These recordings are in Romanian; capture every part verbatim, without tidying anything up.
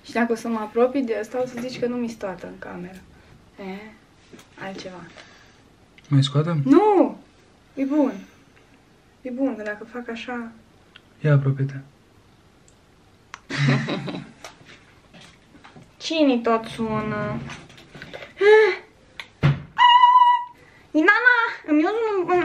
Și dacă o să mă apropii de asta, o să zici că nu mi-s toată în cameră. E, altceva. Mai scoatem? Nu! E bun. E bun, că dacă fac așa... Ia apropie-te. Cine tot sună? Nana! Îmi iau un...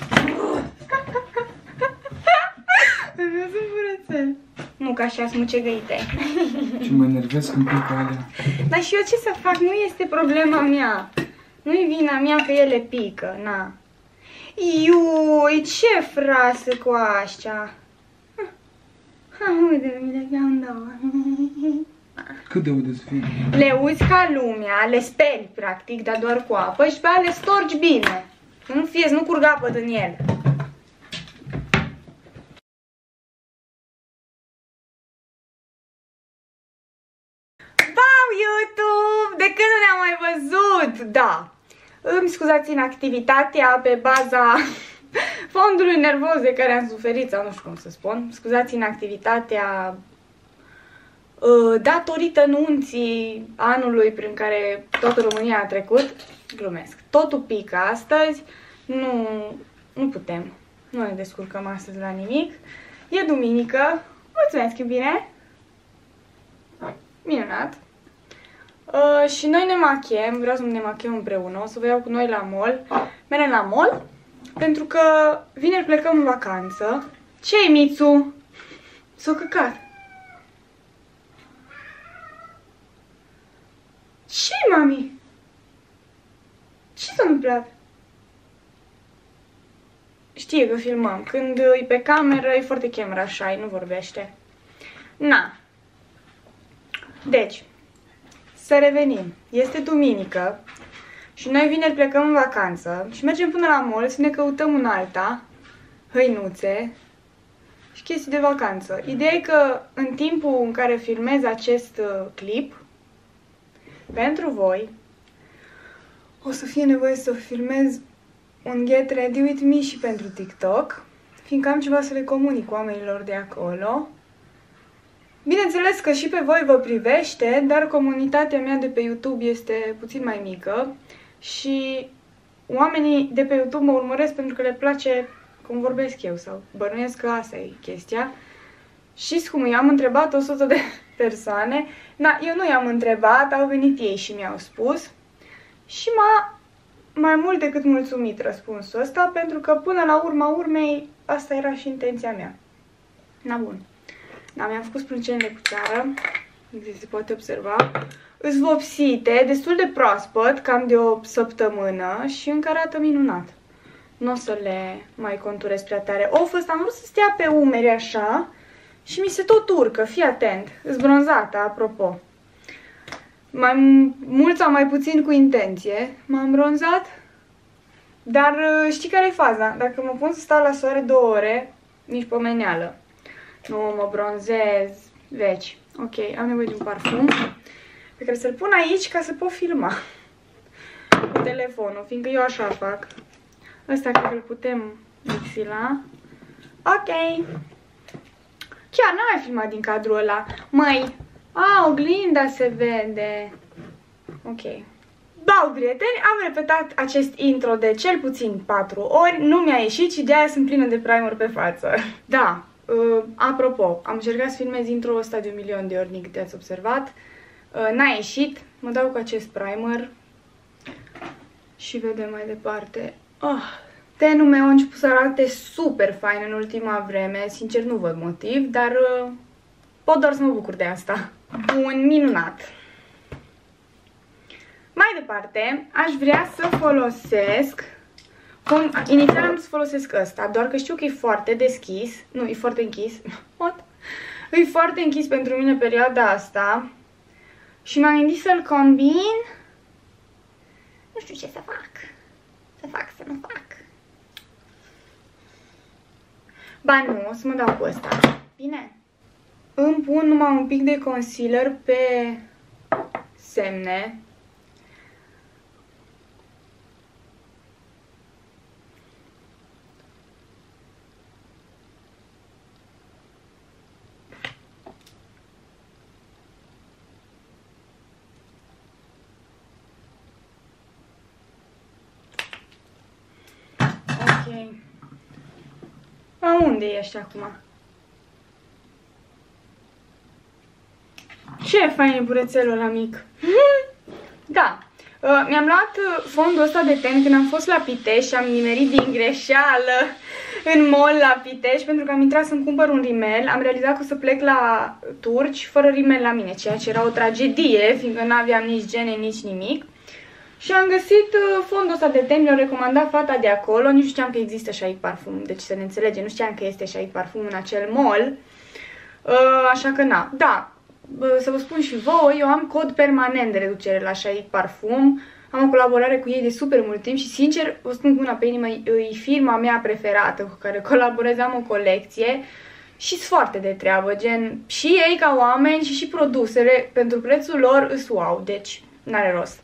Îmi iau un burețel. Nu, că așa smucegăite. Și mă enervez când pic cu alea. Dar și eu ce să fac? Nu este problema mea. Nu-i vina mea că ele pică, na. Iui, ce frasă cu așa. Ha, uite, mi le gândau. Cât de ude să fie? Le uzi ca lumea, le speli practic, dar doar cu apă și pe aia le storci bine. Să nu fie, să nu curgă apă din el. Wow, YouTube! De când nu ne-am mai văzut? Da. Îmi scuzați inactivitatea pe baza fondului nervos de care am suferit, sau nu știu cum să spun. Scuzați inactivitatea uh, datorită nunții anului prin care toată România a trecut. Glumesc. Totul pică astăzi. Nu, nu putem. Nu ne descurcăm astăzi la nimic. E duminică. Mulțumesc, iubire! Minunat! Uh, și noi ne machiem, vreau să ne machiem împreună, o să vă iau cu noi la mall. Mergem la mall, pentru că vineri plecăm în vacanță. Ce-i, Mițu? S-o căcat. Ce-i, mami? Ce s-a întâmplat? Știe că filmăm. Când e pe cameră, e foarte camera shy, nu vorbește. Na. Deci, să revenim. Este duminică și noi vineri plecăm în vacanță și mergem până la mall să ne căutăm un alta, hăinuțe și chestii de vacanță. Ideea e că în timpul în care filmez acest uh, clip, pentru voi, o să fie nevoie să filmez un Get Ready With Me și pentru TikTok, fiindcă am ceva să le comunic oamenilor de acolo. Bineînțeles că și pe voi vă privește, dar comunitatea mea de pe YouTube este puțin mai mică și oamenii de pe YouTube mă urmăresc pentru că le place cum vorbesc eu sau bănuiesc că asta e chestia. Și cum i-am întrebat o sută de persoane, na, eu nu i-am întrebat, au venit ei și mi-au spus și m-a mai mult decât mulțumit răspunsul ăsta, pentru că până la urma urmei asta era și intenția mea. Na bun. Da, mi-am făcut sprâncenele cu ceară, se poate observa. Îs vopsite, destul de proaspăt, cam de o săptămână și încă arată minunat. Nu o să le mai conturez prea tare. Of, ăsta am vrut să stea pe umeri așa și mi se tot urcă, fii atent. Îs bronzată, apropo. Mai mult sau mai puțin cu intenție m-am bronzat, dar știi care e faza? Dacă mă pun să stau la soare două ore, nici pomeneală. Nu mă bronzez, veci. Ok, am nevoie de un parfum pe care să-l pun aici ca să pot filma cu telefonul, fiindcă eu așa fac. Ăsta cred că îl putem exila. Ok. Chiar n-am mai filmat din cadrul ăla. Măi, a, oglinda se vede. Ok. Da, prieteni, am repetat acest intro de cel puțin patru ori. Nu mi-a ieșit și de-aia sunt plină de primer pe față. Da. Uh, apropo, am încercat să filmez intro-ul ăsta de un milion de ori, din câte ați observat. Uh, N-a ieșit, mă dau cu acest primer și vedem mai departe. Oh, tenul meu a început să arate super fain în ultima vreme, sincer nu văd motiv, dar uh, pot doar să mă bucur de asta. Bun, minunat! Mai departe, aș vrea să folosesc... Cum, inițial am să folosesc ăsta, doar că știu că e foarte deschis. Nu, e foarte închis. What? E foarte închis pentru mine perioada asta. Și m-am gândit să-l combin. Nu știu ce să fac. Să fac, să nu fac. Ba nu, o să mă dau cu ăsta. Bine. Îmi pun numai un pic de concealer pe semne. A, unde ești acum? Ce fain e burețelul ăla mic? Da. Uh, Mi-am luat fondul ăsta de ten când am fost la Pitești și am nimerit din greșeală în mall la Pitești pentru că am intrat să-mi cumpăr un rimel. Am realizat că o să plec la turci fără rimel la mine, ceea ce era o tragedie, fiindcă nu aveam nici gene, nici nimic. Și am găsit fondul ăsta de ten, mi-a recomandat fata de acolo, nici nu știam că există Shahid Parfum, deci să ne înțelegem, nu știam că este Shahid Parfum în acel mall, așa că na, da, să vă spun și vouă, eu am cod permanent de reducere la Shahid Parfum, am o colaborare cu ei de super mult timp și sincer, vă spun cu una pe inimă, e firma mea preferată cu care colaborez, am o colecție și sunt foarte de treabă, gen și ei ca oameni și și produsele, pentru prețul lor îs wow, deci n-are rost.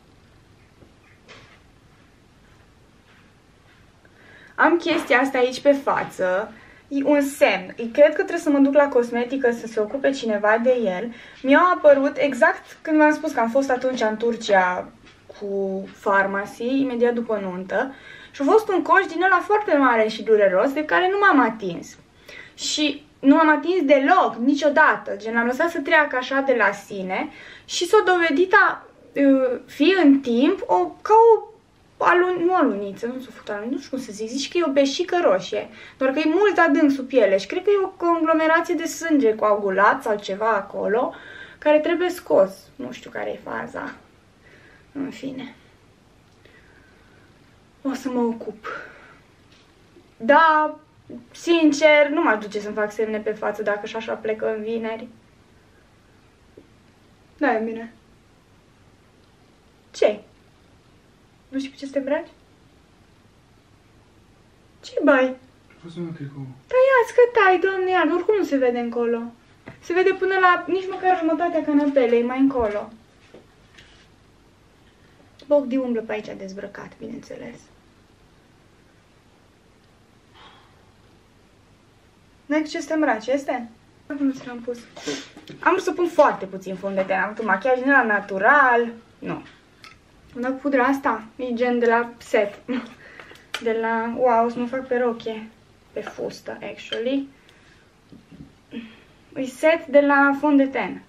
Am chestia asta aici pe față, e un semn. Cred că trebuie să mă duc la cosmetică să se ocupe cineva de el. Mi-a apărut exact când v-am spus că am fost atunci în Turcia cu Pharmacy, imediat după nuntă. Și a fost un coș din ăla foarte mare și dureros, de care nu m-am atins. Și nu m-am atins deloc, niciodată. Gen, l-am lăsat să treacă așa de la sine și s-a dovedit a uh, fi în timp o, ca o Alun, nu aluniță, nu s-o făcut aluniță, nu știu cum să zic, zici că e o beșică roșie, doar că e mult adânc sub piele și cred că e o conglomerație de sânge coagulat sau ceva acolo, care trebuie scos. Nu știu care e faza. În fine. O să mă ocup. Da, sincer, nu m-aș duce să-mi fac semne pe față dacă și așa plecă în vineri. Da, e bine. Ce? Nu știi cu ce să te îmbraci? Ce bai? Vreau să mă tricou. Tăiați că tai, doamne, iar, oricum nu se vede încolo. Se vede până la nici măcar jumătatea canapelei, mai încolo. Bogdi umblă pe aici dezbrăcat, bineînțeles. N-ai cu ce să te îmbraci, este? Nu ți l-am pus. Am vrut să pun foarte puțin fond de ten, am avut un machiaj din ăla natural. Nu. Am dat pudra asta, e gen de la set, de la, wow, să mă fac pe rochie, pe fustă, actually. E set de la fond de ten.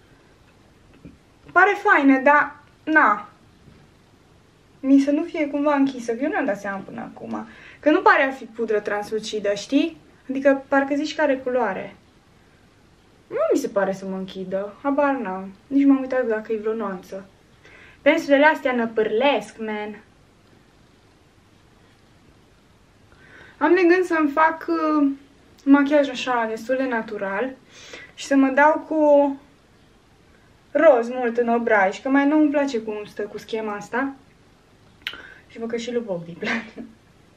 Pare faină, dar, na, mi să nu fie cumva închisă, că eu nu am dat seama până acum, că nu pare a fi pudră translucidă, știi? Adică parcă zici că are culoare. Nu mi se pare să mă închidă, habar n-am, nici m-am uitat dacă e vreo nuanță. Pensulele astea năpârlesc, man. Am de gând să-mi fac uh, machiaj așa destul de natural și să mă dau cu roz mult în obraj, că mai nu îmi place cum stă cu schema asta. Și văd că și lui Bogdi îi place.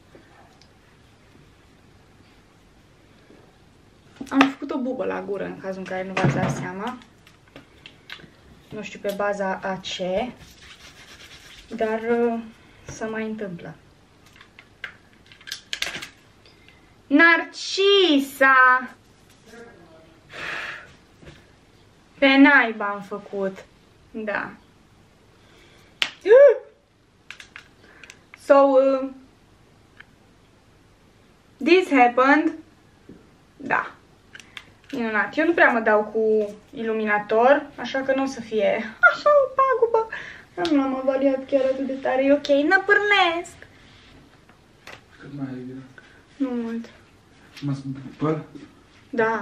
Am făcut o bubă la gură în cazul în care nu v-ați dat seama. Nu știu pe baza a ce, dar uh, se mai întâmplă. Narcisa! Pe naiba am făcut. Da. So, uh, this happened. Da. Minunat. Eu nu prea mă dau cu iluminator, așa că nu o să fie așa o pagubă. Nu l-am avaliat chiar atât de tare. E ok, năpârnesc. Cât mai ai bine? Nu mult. Mă sunt păr? Da.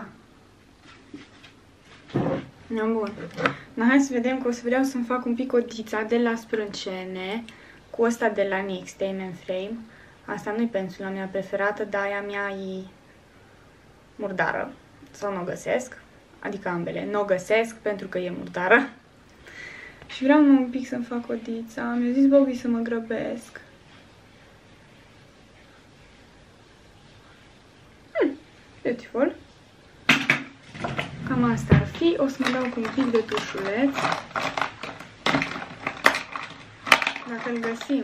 E bun. Dar hai să vedem că o să vreau să-mi fac un pic codița de la sprâncene cu ăsta de la N Y X, Tame and Frame. Asta nu-i pensula mea preferată, dar aia mea e murdară. Sau nu o găsesc. Adică ambele. Nu o găsesc pentru că e murdară. Și vreau un pic să-mi fac codița. Mi-a zis Bobby să mă grăbesc. Hmm, beautiful. Cam asta ar fi. O să mă dau cu un pic de tușuleț. Dacă îl găsim.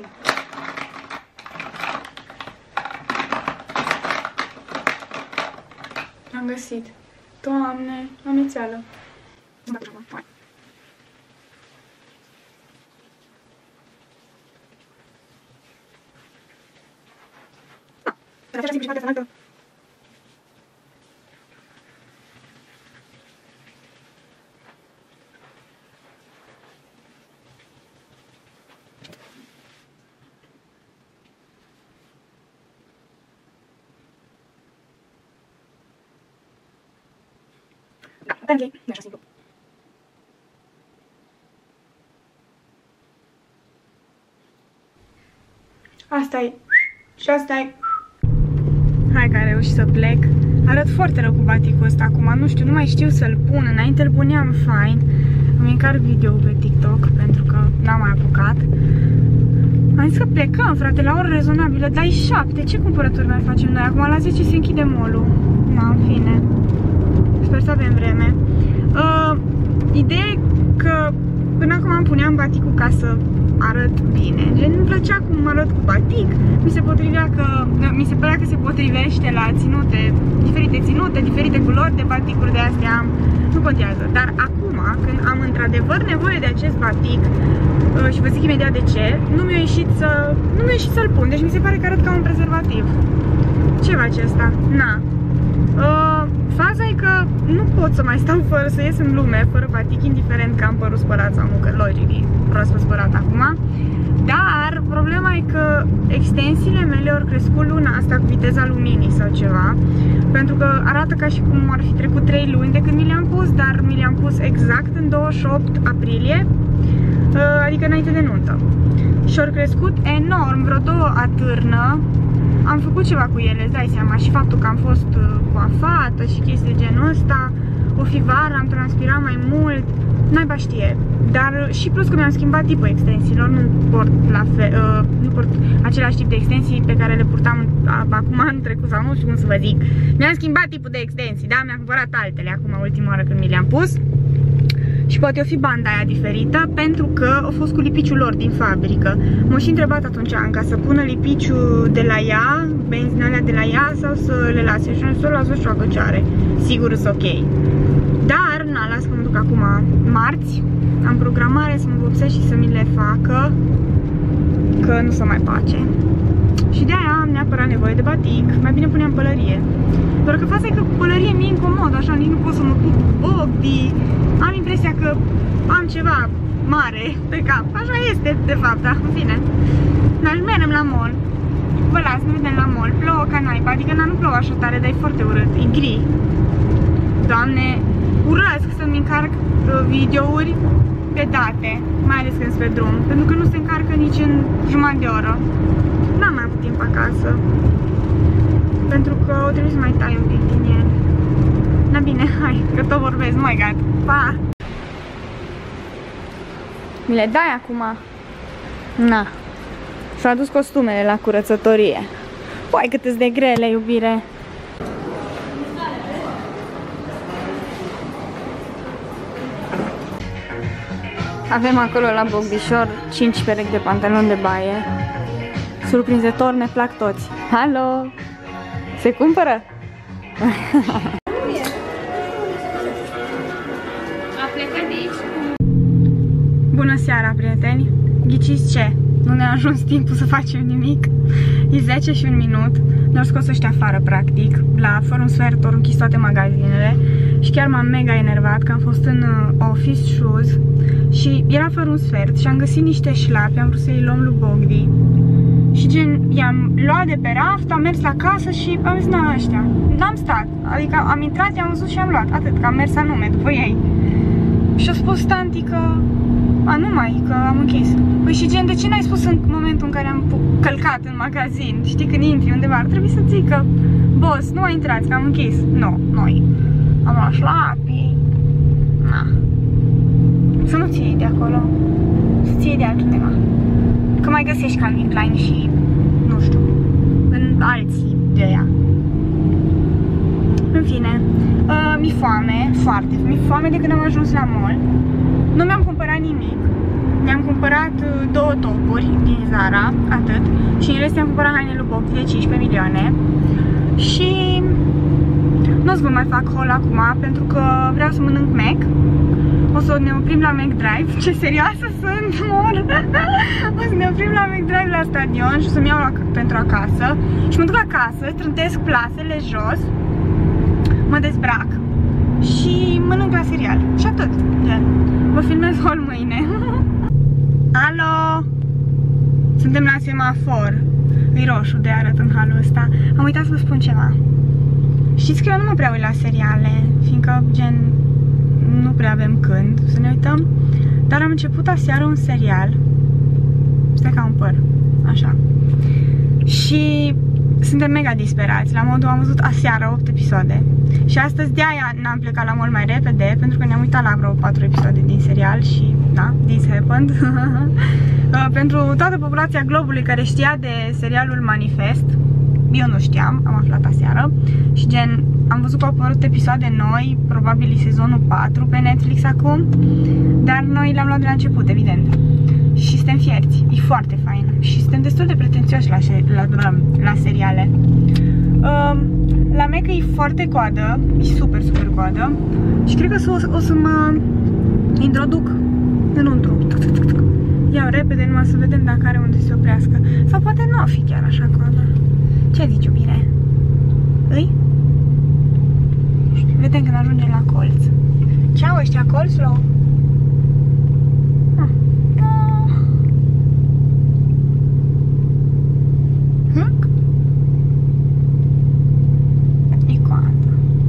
Am găsit. Doamne, amețeală. aceea și partea asta. Da, apparently, nu e așa simplu. Asta e. Și asta e. Hai că am reușit să plec. Arăt foarte rău cu baticul ăsta acum, nu știu, nu mai știu să-l pun. Înainte îl puneam fain. Îmi încarc video pe TikTok pentru că n-am mai apucat. Am zis că plecăm, frate, la oră rezonabilă, dar e șapte. Ce cumpărături mai facem noi? Acum la zece se închide mall-ul. Na, în fine. Sper să avem vreme. Uh, ideea e că până acum îmi puneam baticul ca să arăt bine. Gen, îmi plăcea cum arăt cu batic. Mi se potrivea că, mi se părea că se potrivește la ținute, diferite ținute, diferite culori de baticuri de astea am. Nu contează. Dar acum, când am într-adevăr nevoie de acest batic, uh, și vă zic imediat de ce, nu mi-a ieșit să, nu mi-a ieșit să-l pun. Deci mi se pare că arăt ca un prezervativ. Ce face asta? Na. Uh, faza e că nu pot să mai stau fără să ies în lume, fără batic, indiferent că am părul spălat sau nu, că logic e proaspăt spălat acum. Dar problema e că extensiile mele au crescut luna asta cu viteza luminii sau ceva, pentru că arată ca și cum ar fi trecut trei luni de când mi le-am pus, dar mi le-am pus exact în douăzeci și opt aprilie, uh, adică înainte de nuntă. Și au crescut enorm, vreo două atârnă. Am făcut ceva cu ele, îți dai seama, și faptul că am fost coafată și chestii de genul ăsta, o fi vară, am transpirat mai mult, naiba știe. Dar și plus că mi-am schimbat tipul extensiilor, nu port, la fel, uh, nu port același tip de extensii pe care le purtam acum anul trecut sau nu știu cum să vă zic. Mi-am schimbat tipul de extensii, da, mi-am cumpărat altele acum ultima oară când mi le-am pus. Și poate o fi banda aia diferită, pentru că a fost cu lipiciul lor din fabrică. M-a și întrebat atunci Anca să pună lipiciul de la ea, benzinalea de la ea, sau să le lase. Și am zis să o las și o ce are. Sigur sunt ok. Dar, na, las că mă duc acum marți. Am programare să mă vopsesc și să mi le facă, că nu se mai face. Și de aia am neapărat nevoie de batic. Mai bine puneam pălărie. Doar că faza e că cu pălărie mi-e incomod, așa, nici nu pot să mă pup ochii. Am impresia că am ceva mare pe cap. Așa este, de fapt, da, în fine. Dar mergem la mall. Vă las, ne vedem la mall. Plouă ca naiba, adică nu plouă așa tare, dar e foarte urât, e gri. Doamne, urăsc să-mi încarc videouri pe date, mai ales când sunt pe drum, pentru că nu se încarcă nici în jumătate de oră. N-am mai avut timp acasă, pentru că o trebuie să mai tai un pic din el. Na bine, hai, că tot vorbesc, mai gat. Pa! Mi le dai acum? Na. Și-au adus costumele la curățătorie. Păi cât-s de grele, iubire! Avem acolo la Bogdișor cinci perechi de pantaloni de baie. Surprinzător, ne plac toți. Halo! Se cumpără? A plecat de aici? Bună seara, prieteni! Ghiciți ce? Nu ne-a ajuns timpul să facem nimic. E zece și un minut. Ne-au scos ăștia afară, practic. La fără un sfert, ori închis toate magazinele. Și chiar m-am mega enervat că am fost în uh, office shoes și era fără un sfert și am găsit niște șlapi, am vrut să-i luăm lui Bogdi. Și gen, i-am luat de pe raft, am mers acasă și am zis, na, ăștia. N-am stat, adică am intrat, i-am văzut și am luat, atât, că am mers anume după ei. Și a spus tanti că, a, nu mai, că am închis. Păi și gen, de ce n-ai spus în momentul în care am călcat în magazin? Știi, când intri undeva, ar trebui să zic că, boss, nu mai intrați, că am închis. Nu, noi. Am luat șlapii. Na. Să nu ți iei de acolo. Să-ți iei de altundeva. Că mai găsești Calvin Klein și, nu știu, în alții de aia. În fine, uh, mi-e foame, foarte, mi-e foame de când am ajuns la mall. Nu mi-am cumpărat nimic. Mi-am cumpărat uh, două topuri din Zara, atât. Și în rest am cumpărat haine lui Bogdi de cincisprezece milioane. Și nu o să vă mai fac haul acum, pentru că vreau să mănânc Mac. O să ne oprim la McDrive. Ce serioasă sunt, mor! O să ne oprim la McDrive la stadion și o să-mi iau la, pentru acasă. Și mă duc acasă, trântesc plasele jos, mă dezbrac și mănânc la serial. Și atât. Gen, vă filmez hol mâine. Alo! Suntem la semafor. E roșu de arăt în halul ăsta. Am uitat să vă spun ceva. Știți că eu nu mă prea uit la seriale, fiindcă, gen, nu prea avem când să ne uităm. Dar am început aseară un serial. Stai ca un păr. Așa. Și suntem mega disperați. La modul, am văzut aseară opt episoade. Și astăzi de-aia n-am plecat la mult mai repede, pentru că ne-am uitat la vreo patru episoade din serial și, da, this happened. Pentru toată populația globului care știa de serialul Manifest, eu nu știam, am aflat aseară. Și gen, am văzut că au apărut episoade noi, probabil sezonul patru pe Netflix acum. Dar noi le-am luat de la început, evident. Și suntem fierți, e foarte fain. Și suntem destul de pretențioși la, la, la, la seriale. uh, La Meca e foarte coadă, e super, super coadă. Și cred că o, o să mă introduc înăuntru. Iau repede, numai să vedem dacă are unde să se oprească. Sau poate nu o fi chiar așa coadă. Ce zici, iubire? Îi? Vedem când ajungem la colț. Ce-au ăștia colț, lo? Ah. Huc? E coadă.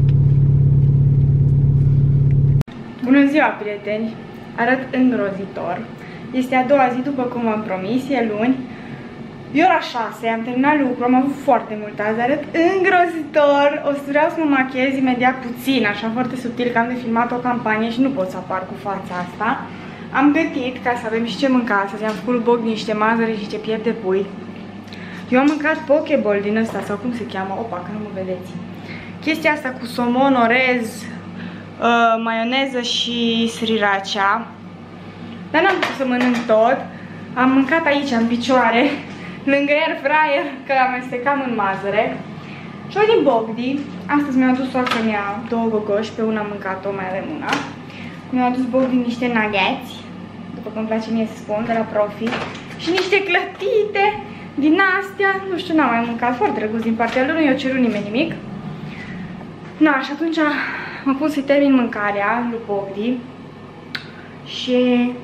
Bună ziua, prieteni! Arăt îngrozitor. Este a doua zi după cum am promis, e luni. E ora șase, am terminat lucru, am avut foarte mult azi, arăt îngrozitor. O să vreau să mă machiez imediat puțin, așa foarte subtil, că am de filmat o campanie și nu pot să apar cu fața asta. Am gătit ca să avem și ce mânca astăzi, am făcut lui Bog niște mazăre și ce piept de pui. Eu am mâncat pokeball din ăsta, sau cum se cheamă, opa, că nu mă vedeți. Chestia asta cu somon, orez, uh, maioneză și sriracha. Dar n-am putut să mănânc tot. Am mâncat aici, în picioare, lângă air fryer, că amestecam în mazăre. Și o din Bogdi. Astăzi mi-a adus soacră mea două gogoși, pe una am mâncat-o, mai avem una. Mi-a adus Bogdi niște nuggets, după cum îmi place mie să spun, de la Profi. Și niște clătite din astea. Nu știu, n-am mai mâncat, foarte drăguț din partea lui, nu i-a cerut nimeni nimic. Na, și atunci mă pun să-i termin mâncarea lui Bogdi. Și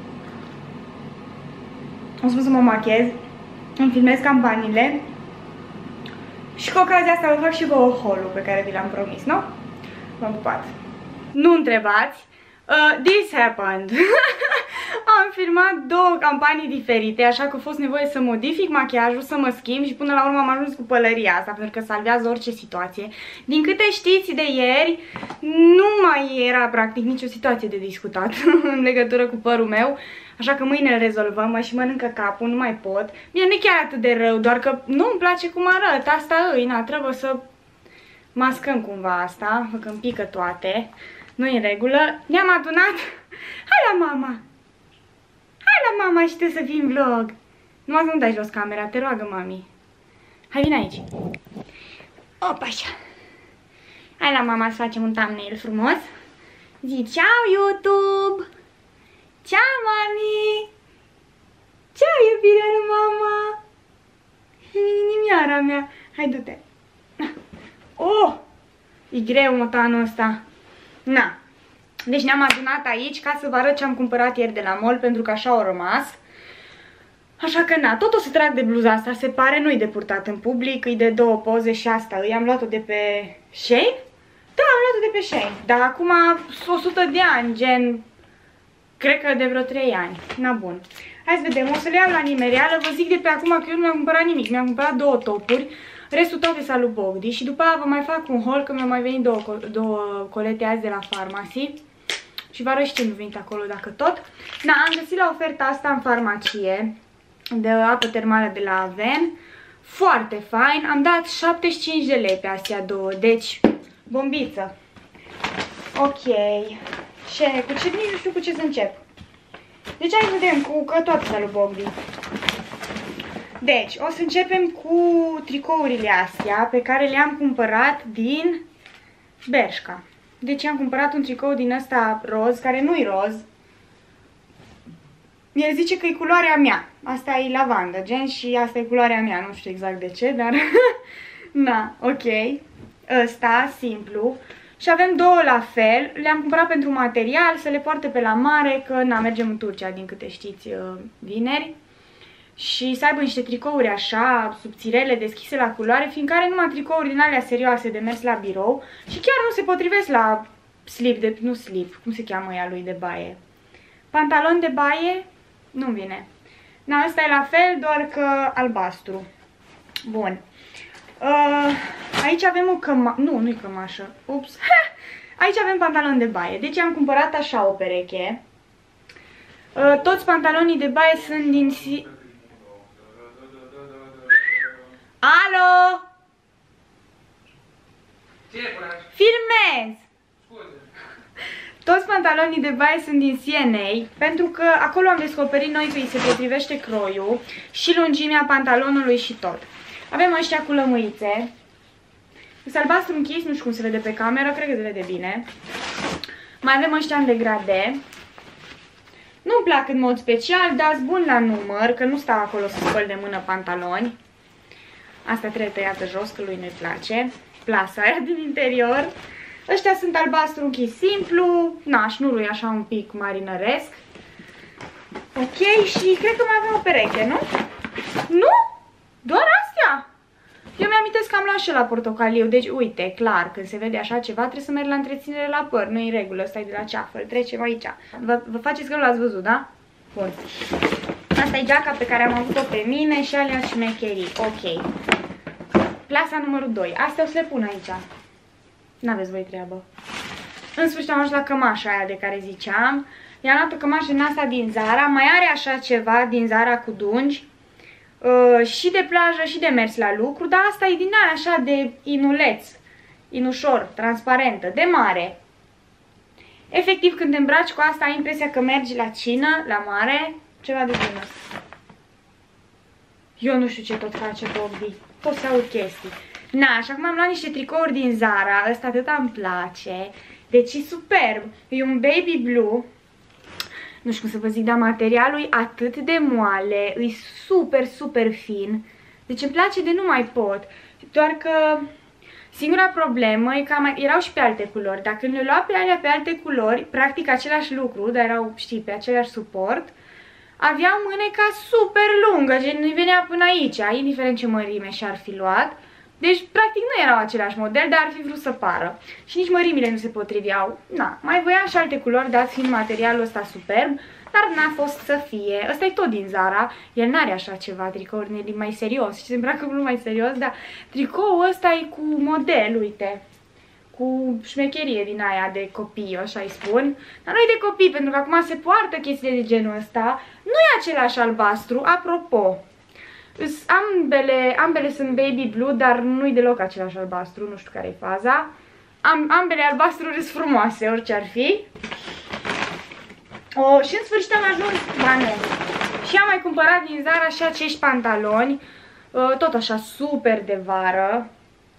o să să mă machez, îmi filmez campaniile și cu ocazia asta vă fac și vouă haul-ul pe care vi l-am promis, nu? V-am pupat. Nu întrebați, uh, this happened. Am filmat două campanii diferite, așa că a fost nevoie să modific machiajul, să mă schimb și până la urmă am ajuns cu pălăria asta, pentru că salvează orice situație. Din câte știți de ieri, nu mai era practic nicio situație de discutat în legătură cu părul meu. Așa că mâine îl rezolvăm, mă și mănâncă capul, nu mai pot. Bine, nu e chiar atât de rău, doar că nu îmi place cum arăt, asta îi, na, trebuie să mascăm cumva asta, că îmi pică toate. Nu e în regulă. Ne-am adunat. Hai la mama! Hai la mama și te să fii în vlog. Numai să nu dai jos camera, te roagă mami. Hai, vin aici. Opa, așa. Hai la mama să facem un thumbnail frumos. Zi ceau, YouTube! Ceau, mami! Ceau, iubirea lui mama! Nimioara mea! Hai, du-te! Oh! E greu motanul ăsta. Na. Deci ne-am adunat aici ca să vă arăt ce am cumpărat ieri de la mall, pentru că așa au rămas. Așa că na, tot o să trag de bluza asta, se pare, nu-i de purtat în public, e de două poze și asta. I-am luat-o de pe Shein? Da, am luat-o de pe Shein. Dar acum o sută de ani, gen... Cred că de vreo trei ani. Na, bun. Hai să vedem, o să le iau la nimereală. Vă zic de pe acum că eu nu mi-am cumpărat nimic. Mi-am cumpărat două topuri. Restul toate s-a lui Bogdi. Și după aia vă mai fac un haul, că mi-au mai venit două, două colete azi de la Pharmacy. Și vă arăt și ce mi-a venit acolo, dacă tot. Na, am găsit la oferta asta în farmacie, de apă termală de la Aven. Foarte fain. Am dat șaptezeci și cinci de lei pe astea două. Deci, bombiță. Ok. Ce? Cu ce? Nici nu știu cu ce să încep. Deci hai să vedem cu că toate s-a lui Bogdi. Deci, o să începem cu tricourile astea pe care le-am cumpărat din Bershka. Deci am cumpărat un tricou din ăsta roz, care nu-i roz, el zice că e culoarea mea. Asta e lavandă, gen, și asta e culoarea mea. Nu știu exact de ce, dar... Na, ok. Ăsta, simplu. Și avem două la fel. Le-am cumpărat pentru material, să le poarte pe la mare, că na, mergem în Turcia, din câte știți, vineri. Și să aibă niște tricouri așa, subțirele, deschise la culoare, fiindcă are numai tricouri din alea serioase de mers la birou și chiar nu se potrivesc la slip, de, nu slip, cum se cheamă ea lui de baie. Pantalon de baie, nu vine. Na, asta e la fel, doar că albastru. Bun. Uh, aici avem o cămașă, nu, nu-i cămașă, ups. Aici avem pantalon de baie, deci am cumpărat așa o pereche. Uh, toți pantalonii de baie sunt din... Si Alo! Ce faci? Filmez! Scuze. Toți pantalonii de baie sunt din C N A, pentru că acolo am descoperit noi că îi se potrivește croiul și lungimea pantalonului și tot. Avem ăștia cu lămâițe. Sunt albastru închis, nu știu cum se vede pe cameră, cred că se vede bine. Mai avem ăștia în degrade. Nu-mi plac în mod special, dar sunt bun la număr, că nu stau acolo să spăl de mână pantaloni. Asta trebuie tăiată jos, că lui nu-i place. Plasa aia din interior. Ăștia sunt albastru închis simplu. Na, șnurul e așa un pic marinăresc. Ok, și cred că mai avem o pereche, nu? Nu? Doar astea? Eu mi-amintesc că am luat și la portocaliu. Deci, uite, clar, când se vede așa ceva, trebuie să merg la întreținere la păr. Nu-i în regulă, ăsta e de la ceafă. Îl trecem aici. Vă, vă faceți că nu l-ați văzut, da? Bun. Asta e geaca pe care am avut-o pe mine și alea șmecherii. Ok. Plasa numărul doi. Astea o să le pun aici. N-aveți voi treabă. În sfârșit am ajuns la cămașa aia de care ziceam. I-am luat o cămașă din asta din Zara. Mai are așa ceva din Zara cu dungi. Uh, și de plajă și de mers la lucru. Dar asta e din aia așa de inuleț. Inușor, transparentă, de mare. Efectiv, când te îmbraci cu asta, ai impresia că mergi la cină, la mare. Ceva de genul ăsta. Eu nu știu ce tot face Bobby. Pot să aud chestii. Na, și acum am luat niște tricouri din Zara. Ăsta atâta îmi place. Deci e superb. E un baby blue. Nu știu cum să vă zic, dar materialul e atât de moale. E super, super fin. Deci îmi place de nu mai pot. Doar că singura problemă e că am, erau și pe alte culori. Dacă le lua pe alea pe alte culori, practic același lucru, dar erau, știi, pe același suport, aveau mâneca super lungă, gen nu-i venea până aici, indiferent ce mărime și-ar fi luat. Deci, practic, nu erau același model, dar ar fi vrut să pară. Și nici mărimile nu se potriveau. Na, mai voiam și alte culori, dat fiind materialul ăsta superb, dar n-a fost să fie. Ăsta e tot din Zara, el n-are așa ceva, tricouri mai serios. Și se îmbracă mult mai serios, dar tricoul ăsta e cu model, uite. Cu șmecherie din aia de copii, așa îi spun. Dar nu e de copii, pentru că acum se poartă chestiile de genul ăsta. Nu e același albastru, apropo. Ambele, ambele sunt baby blue, dar nu-i deloc același albastru, nu știu care e faza. Am, ambele albastruri sunt frumoase, orice ar fi. O, și în sfârșit am ajuns, ba nu. Și am mai cumpărat din Zara și acești pantaloni, tot așa super de vară.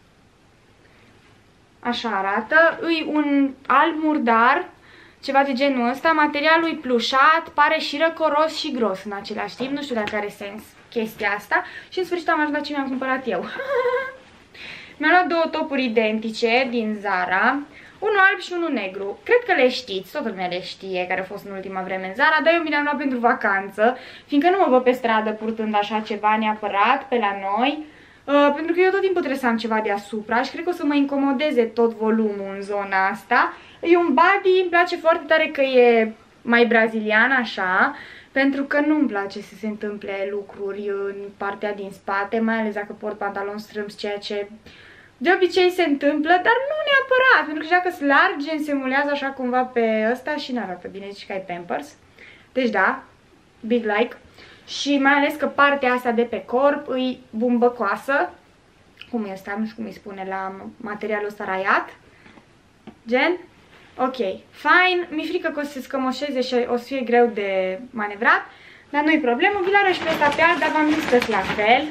Așa arată, e un alb murdar, ceva de genul ăsta, materialul e plușat, pare și răcoros și gros în același timp, nu știu dacă are sens chestia asta. Și în sfârșit am ajuns la ce mi-am cumpărat eu. Mi-am luat două topuri identice din Zara, unul alb și unul negru. Cred că le știți, toată lumea le știe, care a fost în ultima vreme în Zara, dar eu mi le-am luat pentru vacanță, fiindcă nu mă văd pe stradă purtând așa ceva neapărat pe la noi. Uh, pentru că eu tot timpul trebuie să am ceva deasupra și cred că o să mă incomodeze tot volumul în zona asta. E un body, îmi place foarte tare că e mai brazilian așa, pentru că nu-mi place să se întâmple lucruri în partea din spate, mai ales dacă port pantaloni strâmți, ceea ce de obicei se întâmplă, dar nu neapărat, pentru că dacă sunt largi, se mulează așa cumva pe ăsta și n-arată bine, zici că ai Pampers. Deci da, big like. Și mai ales că partea asta de pe corp îi bumbăcoasă. Cum e asta? Nu știu cum îi spune la materialul ăsta raiat. Gen? Ok, fine. Mi-e frică că o să se scămoșeze și o să fie greu de manevrat. Dar nu-i problemă. Vi l-arăt și pe ăsta pe alt, dar v-am zis că la fel.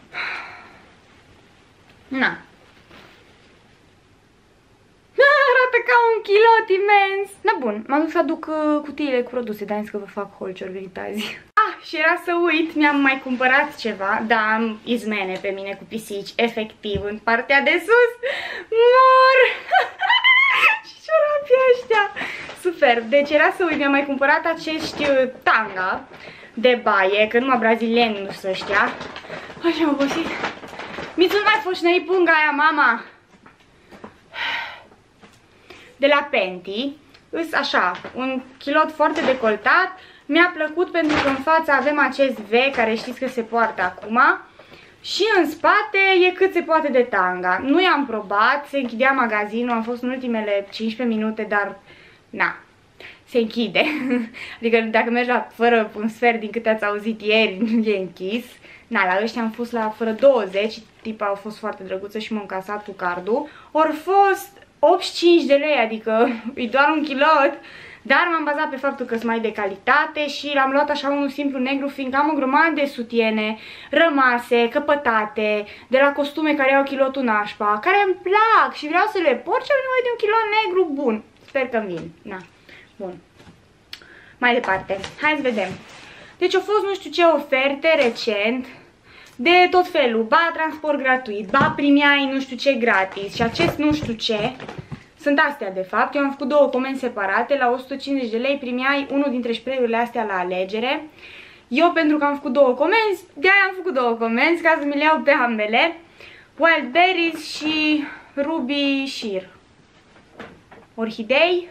Na. arată ca un kilot imens. Da, bun, m-am dus să aduc uh, cutiile cu produse, dar am zis că vă fac haul ce organizazi. Ah, și era să uit, mi-am mai cumpărat ceva, da, am izmene pe mine cu pisici, efectiv, în partea de sus. Mor! Și ciorapii ăștia. Super, deci era să uit, mi-am mai cumpărat acești uh, tanga de baie, că numai brazilieni nu sunt ăștia. Așa am obosit. Mi-ți mai foșnăi punga aia, mama. De la Penti. Îs așa, un kilot foarte decoltat. Mi-a plăcut pentru că în față avem acest V care știți că se poartă acum. Și în spate e cât se poate de tanga. Nu i-am probat, se închidea magazinul, am fost în ultimele cincisprezece minute, dar na, se închide. Adică dacă mergi la fără un sfert din câte ați auzit ieri, e închis. Na, la ăștia am fost la fără douăzeci, tipa au fost foarte drăguță și m-am încasat cu cardul. Or fost optzeci și cinci de lei, adică e doar un kilot. Dar m-am bazat pe faptul că sunt mai de calitate și l-am luat așa unul simplu negru, fiindcă am o grămadă de sutiene rămase, căpătate, de la costume care au kilotul nașpa, care îmi plac și vreau să le port și am nevoie de un kilot negru bun. Sper că vin. Na, bun. Mai departe, hai să vedem. Deci au fost nu știu ce oferte recent de tot felul, ba transport gratuit, ba primiai nu știu ce gratis și acest nu știu ce. Sunt astea de fapt, eu am făcut două comenzi separate, la o sută cincizeci de lei primiai unul dintre spray-urile astea la alegere. Eu pentru că am făcut două comenzi, de-aia am făcut două comenzi ca să mi le iau pe ambele. Wild Berries și Ruby Sheer. Orhidei,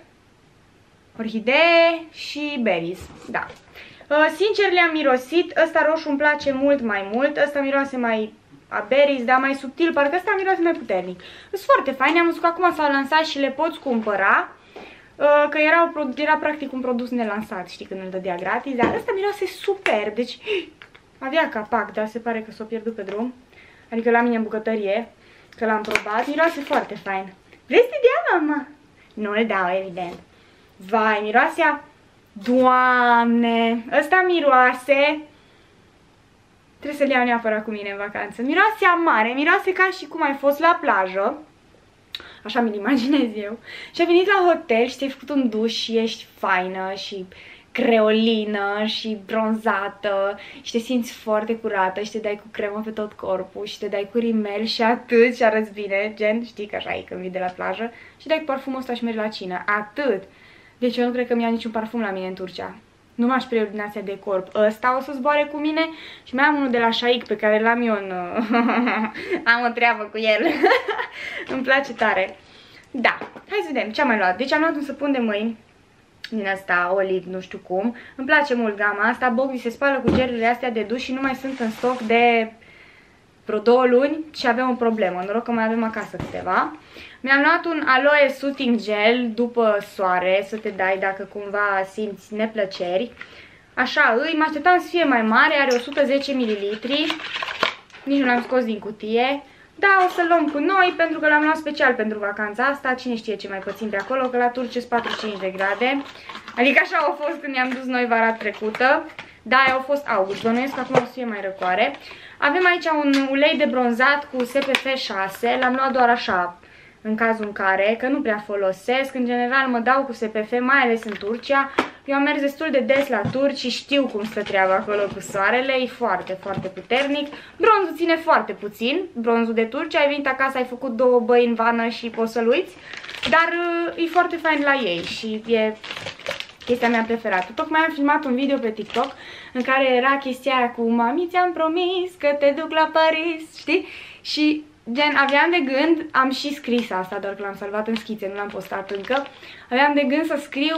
orhidee și berries, da. Sincer le-am mirosit, ăsta roșu îmi place mult mai mult, ăsta miroase mai a berries, dar mai subtil, parcă ăsta miroase mai puternic. Sunt foarte faine, am văzut că acum s-au lansat și le poți cumpăra, că era, o, era practic un produs nelansat, știi, când îl dădea gratis, dar ăsta miroase super, deci avea capac, dar se pare că s-o pierdut pe drum, adică la mine în bucătărie, că l-am probat, miroase foarte fain. Vrei să te dea, mama? Nu îl dau, evident. Vai, miroasea, Doamne, ăsta miroase, trebuie să-l iau neapărat cu mine în vacanță. Miroase amare, miroase ca și cum ai fost la plajă, așa mi-l imaginez eu, și ai venit la hotel și ți-ai făcut un duș și ești faină și creolină și bronzată și te simți foarte curată și te dai cu cremă pe tot corpul și te dai cu rimel și atât și arăți bine, gen, știi că așa e când vii de la plajă și dai cu parfumul ăsta și mergi la cină, atât. Deci eu nu cred că mi-a niciun parfum la mine în Turcia. Nu m-aș preiori din astea de corp. Ăsta o să zboare cu mine și mai am unul de la Shaik pe care l-am eu în... am o treabă cu el. Îmi place tare. Da, hai să vedem ce am mai luat. Deci am luat un săpun de mâini din asta, oliv, nu știu cum. Îmi place mult gama asta. Bogvi se spală cu gelurile astea de duș și nu mai sunt în stoc de vreo două luni și avem o problemă. Noroc că mai avem acasă câteva. Mi-am luat un aloe soothing gel după soare, să te dai dacă cumva simți neplăceri. Așa îi, mă așteptam să fie mai mare, are o sută zece mililitri. Nici nu l-am scos din cutie. Da, o să-l luăm cu noi pentru că l-am luat special pentru vacanța asta. Cine știe ce mai pățim pe acolo, că la Turcia sunt patruzeci și cinci de grade. Adică așa au fost când ne-am dus noi vara trecută. Da, au fost august, bănuiesc că acum o să fie mai răcoare. Avem aici un ulei de bronzat cu S P F șase, l-am luat doar așa, în cazul în care, că nu prea folosesc, în general mă dau cu S P F, mai ales în Turcia. Eu am mers destul de des la turci și știu cum stă treaba acolo cu soarele, e foarte, foarte puternic. Bronzul ține foarte puțin, bronzul de Turcia, ai venit acasă, ai făcut două băi în vană și poți să-l uiți, dar e foarte fain la ei și e chestia mea preferată. Tocmai am filmat un video pe TikTok în care era chestia aia cu mami, ți-am promis că te duc la Paris, știi? Și gen, aveam de gând, am și scris asta, doar că l-am salvat în schițe, nu l-am postat încă. Aveam de gând să scriu...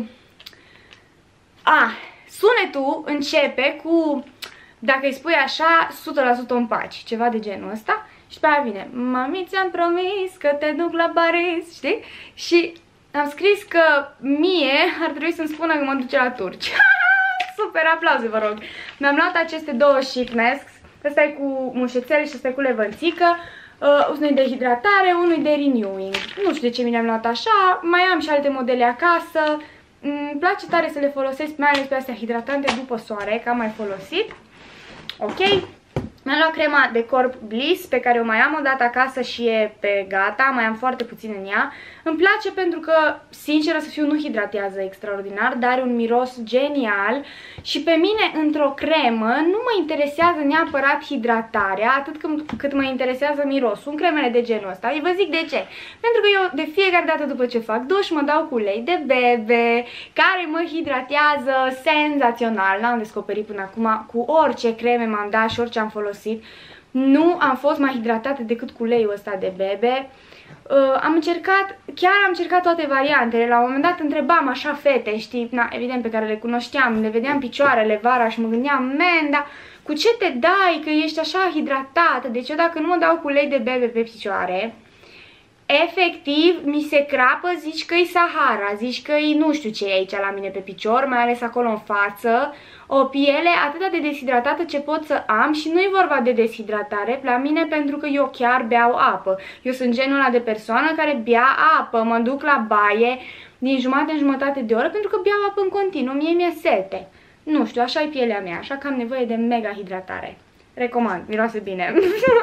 A, sunetul începe cu, dacă îi spui așa, o sută la sută împaci, ceva de genul ăsta. Și pe aia vine, mami, ți-am promis că te duc la Paris, știi? Și am scris că mie ar trebui să-mi spună că mă duce la turci. Super, aplauze, vă rog. Mi-am luat aceste două sheet masks. Ăsta e cu mușețele și ăsta e cu levănțică. Uh, unul e de hidratare, unul e de renewing. Nu știu de ce mi le-am luat așa. Mai am și alte modele acasă. Îmi place tare să le folosesc, mai ales pe astea hidratante după soare, că am mai folosit. Ok. Mi-am luat crema de corp Bliss, pe care o mai am o dată acasă și e pe gata, mai am foarte puțin în ea. Îmi place pentru că, sinceră să fiu, nu hidratează extraordinar, dar are un miros genial și pe mine, într-o cremă, nu mă interesează neapărat hidratarea, atât cât mă interesează mirosul. În cremele de genul ăsta, vă zic de ce. Pentru că eu, de fiecare dată după ce fac duș, mă dau cu ulei de bebe, care mă hidratează senzațional. N-am descoperit până acum, cu orice creme m-am dat și orice am folosit. Nu am fost mai hidratată decât cu uleiul ăsta de bebe. Uh, am încercat, chiar am încercat toate variantele. La un moment dat întrebam așa fete, știi, na, evident pe care le cunoșteam, le vedeam picioarele vara și mă gândeam, man, dar cu ce te dai că ești așa hidratată? Deci eu dacă nu mă dau cu ulei de bebe pe picioare, efectiv mi se crapă, zici că e Sahara, zici că e nu știu ce e aici la mine pe picior, mai ales acolo în față. O piele atât de deshidratată ce pot să am și nu e vorba de deshidratare la mine pentru că eu chiar beau apă. Eu sunt genul ăla de persoană care bea apă, mă duc la baie din jumătate în jumătate de oră pentru că beau apă în continuu, mie mi-e sete. Nu știu, așa e pielea mea, așa că am nevoie de mega hidratare. Recomand, miroase bine.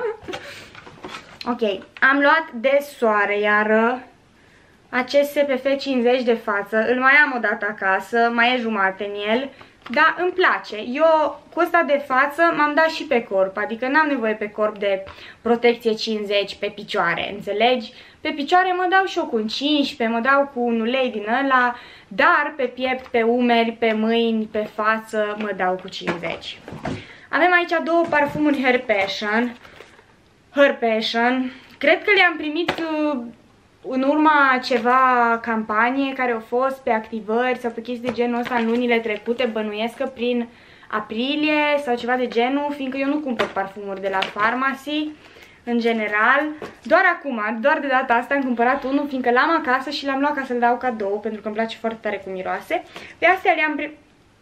Ok, am luat de soare iară acest S P F cincizeci de față, îl mai am o dată acasă, mai e jumate în el. Dar îmi place. Eu cu ăsta de față m-am dat și pe corp, adică n-am nevoie pe corp de protecție cincizeci pe picioare, înțelegi? Pe picioare mă dau și eu cu un cincisprezece, mă dau cu un ulei din ăla, dar pe piept, pe umeri, pe mâini, pe față mă dau cu cincizeci. Avem aici două parfumuri Her Passion. Her Passion. Cred că le-am primit în urma ceva campanie care au fost pe activări sau pe chestii de genul ăsta în lunile trecute, bănuiesc că prin aprilie sau ceva de genul, fiindcă eu nu cumpăr parfumuri de la Pharmacy în general. Doar acum, doar de data asta am cumpărat unul, fiindcă l-am acasă și l-am luat ca să-l dau cadou, pentru că îmi place foarte tare cu miroase. Pe astea le-am pri...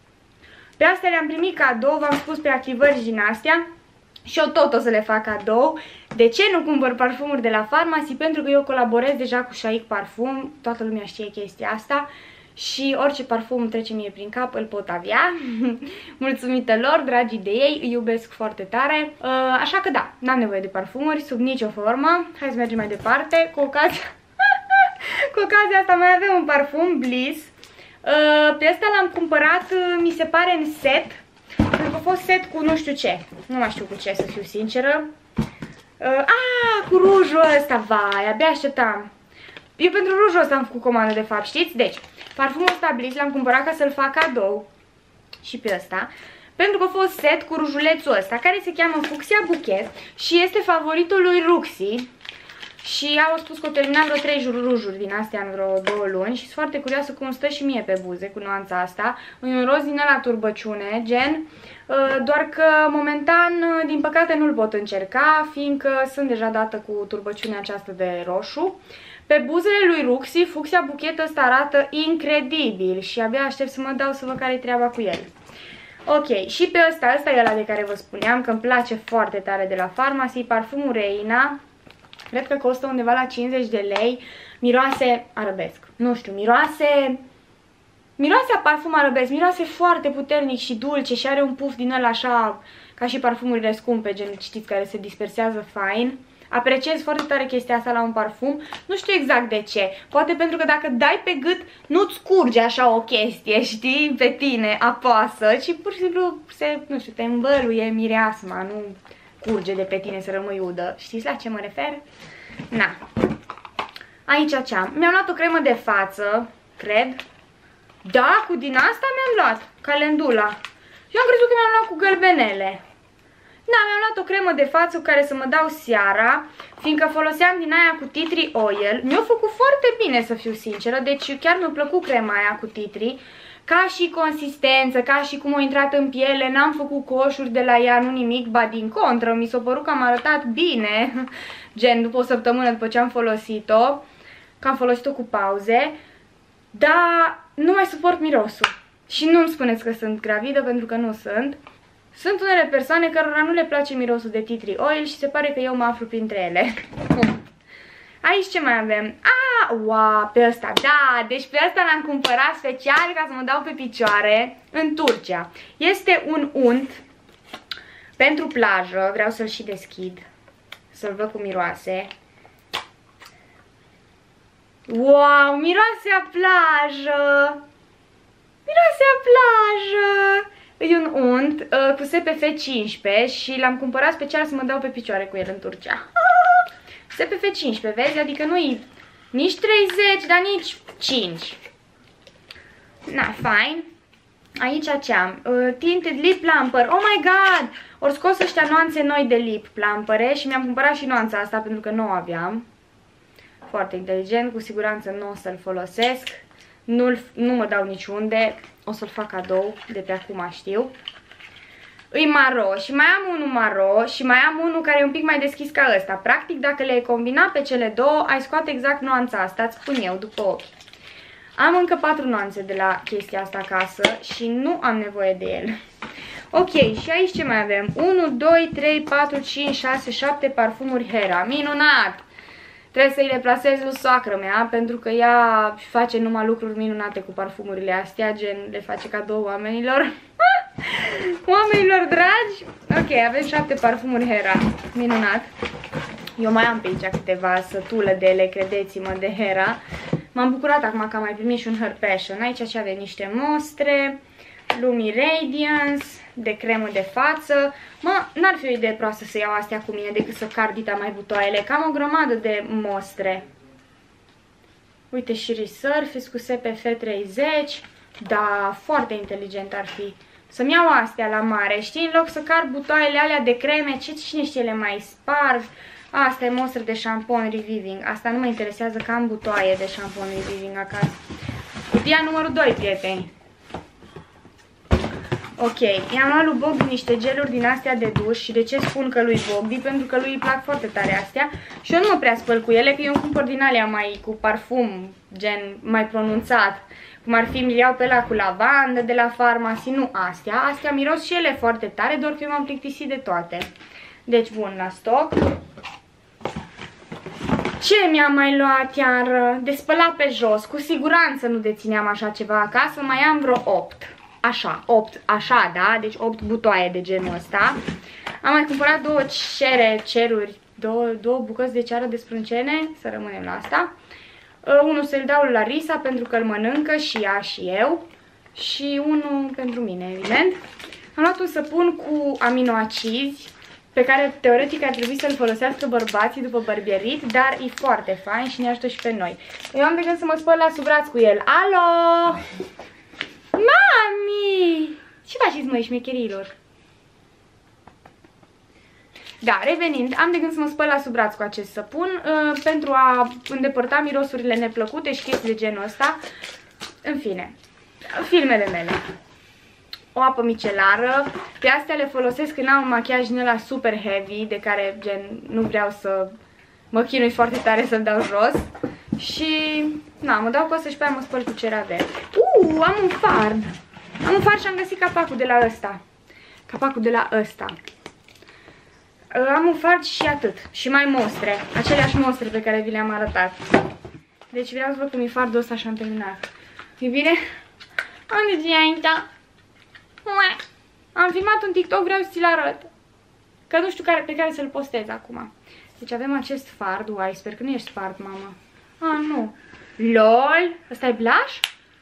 pe astea le-am primit cadou, v-am spus, pe activări din astea. Și eu tot o să le fac cadou. De ce nu cumpăr parfumuri de la Pharmacy? Pentru că eu colaborez deja cu Shaic Parfum, toată lumea știe chestia asta. Și orice parfum trece mie prin cap, îl pot avea. Mulțumită lor, dragii de ei, îi iubesc foarte tare. Așa că da, n-am nevoie de parfumuri sub nicio formă. Hai să mergem mai departe. Cu ocazia, cu ocazia asta mai avem un parfum Bliss. Pe ăsta l-am cumpărat, mi se pare, în set. Pentru că a fost set cu nu știu ce. Nu mai știu cu ce, să fiu sinceră. Uh, a, cu rujul ăsta, vai, abia așteptam. Eu pentru rujul ăsta am făcut comandă, de fapt, știți? Deci, parfumul ăsta Bliss l-am cumpărat ca să-l fac cadou. Și pe ăsta. Pentru că a fost set cu rujulețul ăsta, care se cheamă Fuchsia Bouquet și este favoritul lui Ruxy. Și au spus că o terminat vreo trei rujuri din astea în vreo două luni și sunt foarte curioasă cum stă și mie pe buze cu nuanța asta. E un roz din ăla turbăciune, gen, doar că momentan, din păcate, nu-l pot încerca, fiindcă sunt deja dată cu turbăciunea aceasta de roșu. Pe buzele lui Ruxy, Fuchsia Bouquet ăsta arată incredibil și abia aștept să mă dau să văd care-i treaba cu el. Ok, și pe ăsta, ăsta e ăla de care vă spuneam că îmi place foarte tare de la Pharmacy, parfumul Reina. Cred că costă undeva la cincizeci de lei. Miroase arabesc. Nu știu, miroase... Miroase a parfum arabesc. Miroase foarte puternic și dulce și are un puf din ăla așa, ca și parfumurile scumpe, gen, știți, care se dispersează fain. Apreciez foarte tare chestia asta la un parfum. Nu știu exact de ce. Poate pentru că dacă dai pe gât, nu-ți curge așa o chestie, știi, pe tine, apasă, ci pur și simplu se, nu știu, te învăluie mireasma, nu... curge de pe tine să rămâi udă. Știți la ce mă refer? Na. Aici ce am? Mi-am luat o cremă de față, cred. Da, cu din asta mi-am luat. Calendula. Eu am crezut că mi-am luat cu gălbenele. Da, mi-am luat o cremă de față cu care să mă dau seara, fiindcă foloseam din aia cu tea tree oil. Mi-a făcut foarte bine, să fiu sinceră, deci chiar mi-a plăcut crema aia cu tea tree. Ca și consistență, ca și cum a intrat în piele, n-am făcut coșuri de la ea, nu nimic, ba din contră, mi s-a părut că am arătat bine, gen după o săptămână după ce am folosit-o, că am folosit-o cu pauze, dar nu mai suport mirosul. Și nu-mi spuneți că sunt gravidă, pentru că nu sunt. Sunt unele persoane cărora nu le place mirosul de tea tree oil și se pare că eu mă aflu printre ele. Aici ce mai avem? Ah, wow, pe ăsta, da, deci pe ăsta l-am cumpărat special ca să mă dau pe picioare în Turcia. Este un unt Pentru plajă, vreau să-l și deschid, să-l văd cum miroase. Wow, miroase a plajă! Miroase a plajă! E un unt uh, cu S P F cincisprezece și l-am cumpărat special să mă dau pe picioare cu el în Turcia. S P F cincisprezece, vezi? Adică nu-i nici treizeci, dar nici cinci. Na, fain. Aici ce am? Uh, tinted lip plumper. Oh my god! Ori scos ăștia nuanțe noi de lip plumpere și mi-am cumpărat și nuanța asta pentru că nu o aveam. Foarte inteligent, cu siguranță nu o să-l folosesc. Nu, nu mă dau niciunde. O să-l fac cadou, de pe acum știu. Îi maro și mai am unul maro și mai am unul care e un pic mai deschis ca ăsta. Practic, dacă le-ai combina pe cele două, ai scoate exact nuanța asta, îți spun eu, după ochi. Am încă patru nuanțe de la chestia asta acasă și nu am nevoie de el. Ok, și aici ce mai avem? unu, doi, trei, patru, cinci, șase, șapte parfumuri Hera. Minunat! Trebuie să-i le plasez lui soacră mea, pentru că ea face numai lucruri minunate cu parfumurile astea, gen le face cadou oamenilor. Oamenilor dragi! Ok, avem șapte parfumuri Hera. Minunat! Eu mai am pe aici câteva sătuledele, credeți-mă, de Hera. M-am bucurat acum că am mai primit și un Her Passion. Aici ce avem niște mostre, Lumi Radiance, de cremă de față. Mă, n-ar fi o idee proastă să iau astea cu mine decât să card dita mai butoaiele. Cam o grămadă de mostre. Uite și Resurface cu S P F treizeci. Da, foarte inteligent ar fi. Să-mi iau astea la mare, știi? În loc să card butoaiele alea de creme, ce cine știe le mai sparg. Asta e mostră de șampon Reviving. Asta nu mă interesează că am butoaie de șampon Reviving acasă. Cutia numărul doi, prieteni. Ok, i-am luat lui Bogdi niște geluri din astea de duș. Și de ce spun că lui Bogdi? Pentru că lui îi plac foarte tare astea. Și eu nu mă prea spăl cu ele, că eu îmi cumpăr din alea mai cu parfum, gen mai pronunțat. Cum ar fi, mi iau pe ăla cu lavandă de la farmacie, nu astea. Astea miros și ele foarte tare, doar că eu m-am plictisit de toate. Deci, bun, la stoc. Ce mi-am mai luat iar? De spălat pe jos. Cu siguranță nu dețineam așa ceva acasă. Mai am vreo opt. Așa, opt, așa, da? Deci opt butoaie de genul ăsta. Am mai cumpărat două cere, ceruri, două, două bucăți de ceară de sprâncene. Să rămânem la asta. Uh, unul să-l dau la Risa pentru că îl mănâncă și ea și eu. Și unul pentru mine, evident. Am luat un săpun cu aminoacizi, pe care teoretic ar trebui să-l folosească bărbații după bărbierit, dar e foarte fain și ne ajută și pe noi. Eu am de gând să mă spăl la sub braț cu el. Alo! Mami! Ce faceți, măi, șmecherilor? Da, revenind, am de gând să mă spăl la sub braț cu acest săpun uh, pentru a îndepărta mirosurile neplăcute și chestii de genul ăsta. În fine, filmele mele. O apă micelară, pe astea le folosesc când am un machiaj din ăla super heavy, de care gen nu vreau să mă chinui foarte tare să-l dau jos. Și, na, mă dau pe ăsta și pe aia mă spăl cu CeraVe. Uuu, am un fard. Am un fard și am găsit capacul de la ăsta. Capacul de la ăsta. Am un fard și atât. Și mai mostre. Aceleași mostre pe care vi le-am arătat. Deci vreau să văd cum e fardul ăsta și am terminat. E bine? Am de aici. Am filmat un TikTok, vreau să ți-l arăt. Că nu știu care, pe care să-l postez acum. Deci avem acest fard. Uai, sper că nu ești spart, mama. Ah, nu. LOL. Ăsta e blush?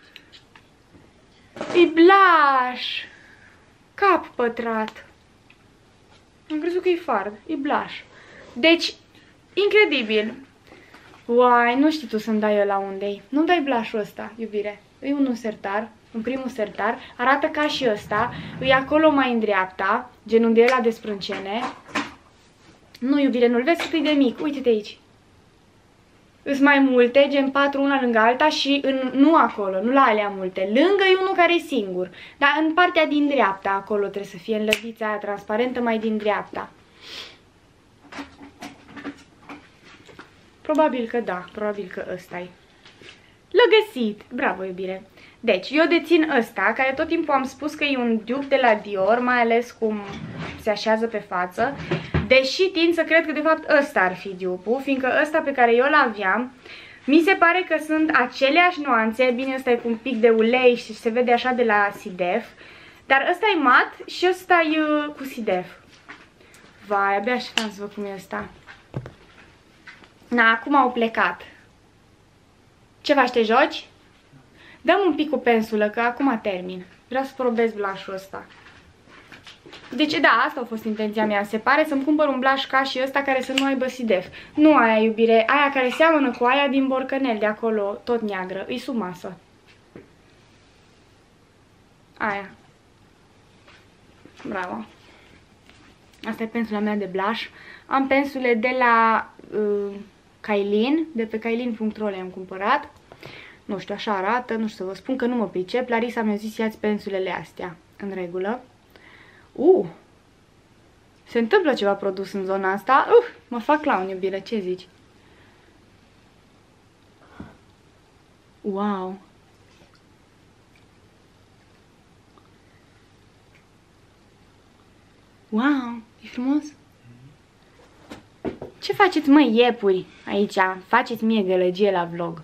E blush. Cap pătrat. Am crezut că e fard. E blush. Deci, incredibil. Uai, nu știi tu să-mi dai ăla unde-i. Nu dai blush-ul ăsta, iubire. E unul sertar. În primul sertar. Arată ca și ăsta. E acolo mai în dreapta. Gen unde e ăla de sprâncene. Nu, iubire, nu-l vezi cât e de mic. Uite-te aici. Îs mai multe, gen patru una lângă alta și în, nu acolo, nu la alea multe. Lângă e unul care e singur. Dar în partea din dreapta acolo trebuie să fie, în lădița aia transparentă mai din dreapta. Probabil că da, probabil că ăsta-i. L-a găsit! Bravo, iubire! Deci, eu dețin ăsta, care tot timpul am spus că e un dupe de la Dior, mai ales cum se așează pe față. Deși tind să cred că de fapt ăsta ar fi dupe-ul, fiindcă ăsta pe care eu l-aveam, mi se pare că sunt aceleași nuanțe. Bine, ăsta e cu un pic de ulei și se vede așa de la Sidef. Dar ăsta e mat și ăsta e cu Sidef. Vai, abia așteptam să văd cum e ăsta. Na, acum au plecat. Ce faci, te joci? Dăm un pic cu pensulă, că acum termin. Vreau să probez blush-ul ăsta. Deci, da, asta a fost intenția mea. Se pare să-mi cumpăr un blush ca și ăsta care să nu aibă sidef. Nu aia, iubire, aia care seamănă cu aia din borcanel de acolo, tot neagră. E sub masă. Aia. Bravo. Asta e pensula mea de blush. Am pensule de la uh, Kailin, de pe kailin punct ro le-am cumpărat. Nu știu, așa arată, nu știu să vă spun că nu mă pricep. Larisa mi-a zis, ia-ți pensulele astea. În regulă. Uh! Se întâmplă ceva produs în zona asta. Uh! Mă fac clown, iubire, ce zici? Wow! Wow! E frumos? Ce faceți, măi, iepuri, aici? Faceți mie gălăgie la vlog.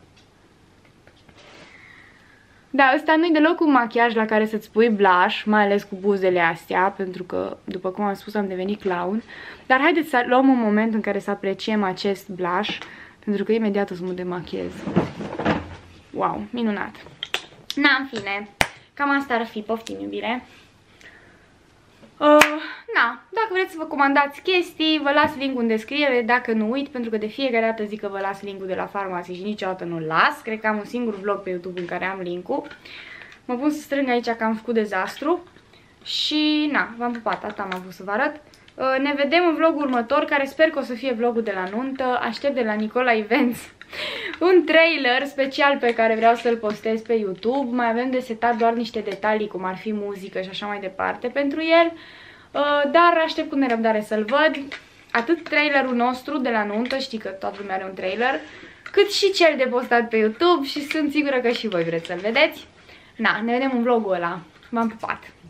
Da, ăsta nu-i deloc un machiaj la care să-ți pui blush, mai ales cu buzele astea, pentru că, după cum am spus, am devenit clown. Dar haideți să luăm un moment în care să apreciem acest blush, pentru că imediat o să mă demachez. Wow, minunat. Na, în fine, cam asta ar fi, poftim, iubire. Uh, na, dacă vreți să vă comandați chestii, vă las link-ul în descriere, dacă nu uit, pentru că de fiecare dată zic că vă las link-ul de la farmacie și niciodată nu-l las. Cred că am un singur vlog pe YouTube în care am link-ul. Mă pun să strâng aici că am făcut dezastru. Și, na, v-am pupat, asta am avut să vă arăt. Uh, ne vedem în vlogul următor, care sper că o să fie vlogul de la nuntă. Aștept de la Nicola Events un trailer special pe care vreau să-l postez pe YouTube. Mai avem de setat doar niște detalii, cum ar fi muzică și așa mai departe pentru el. Uh, dar aștept cu nerăbdare să-l văd. Atât trailerul nostru de la nuntă, știi că toată lumea are un trailer, cât și cel de postat pe YouTube și sunt sigură că și voi vreți să-l vedeți. Na, ne vedem în vlogul ăla. V-am pupat!